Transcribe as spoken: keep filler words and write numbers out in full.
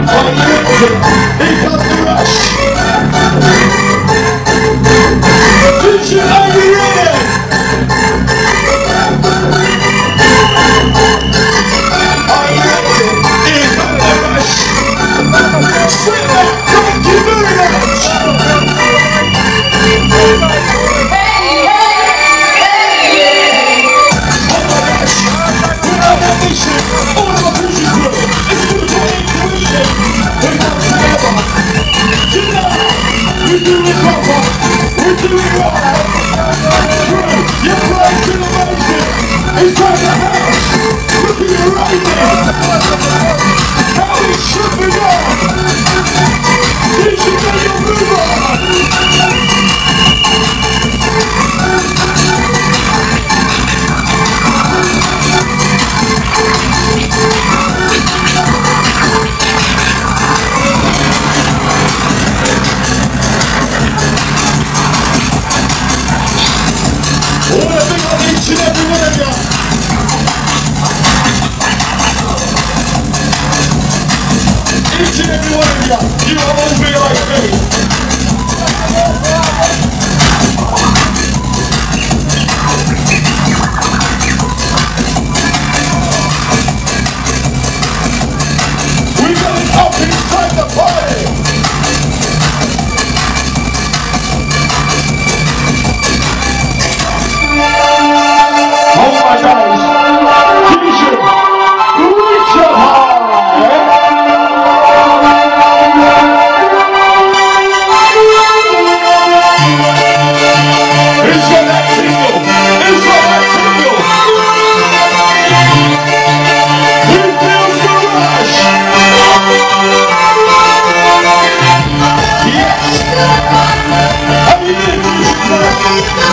Each and every one of you, you are all be like me. We got it up inside the party. Oh my gosh. Keisha, reach your heart. Yes! How you doing?